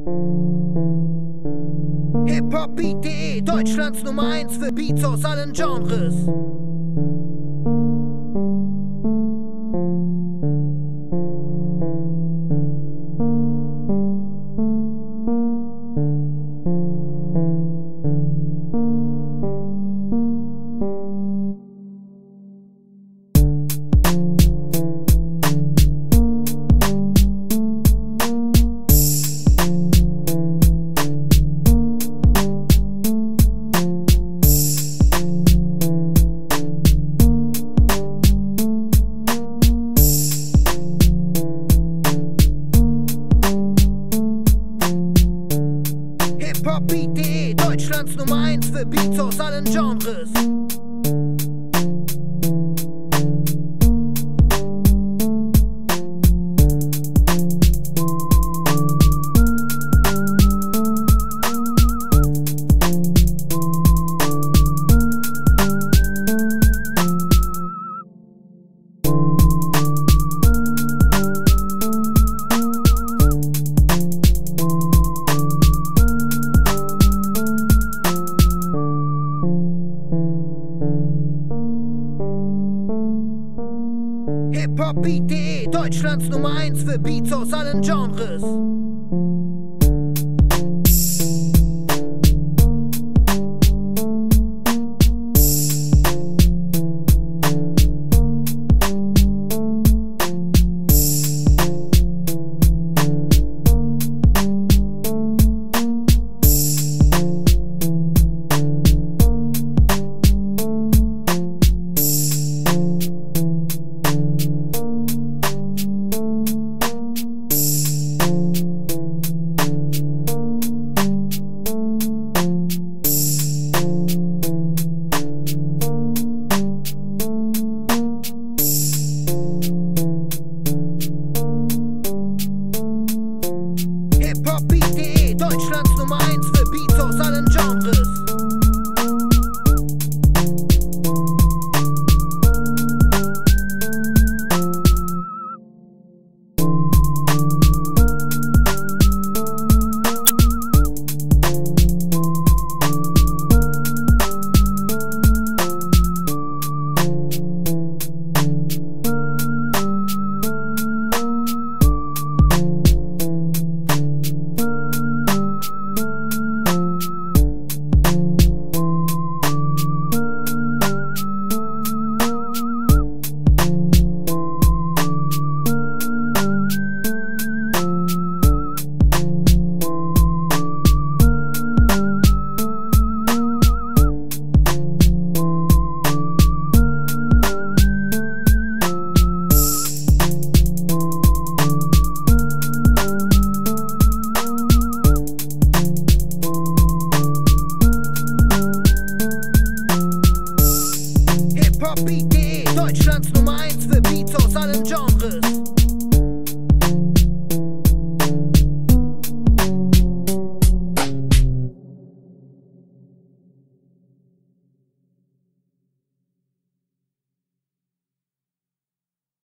Hip-Hop-Beat.de, Deutschlands Nummer 1 für Beats aus allen Genres. Hip-Hop-Beat.de, Deutschlands Nummer 1 für Beats aus allen Genres. Hip-Hop-Beat.de, Deutschlands Nummer 1 für Beats aus allen Genres. Hip-Hop-Beat.de, Deutschlands Nummer 1 für Beats aus allen Genres. Hip-Hop-Beat.de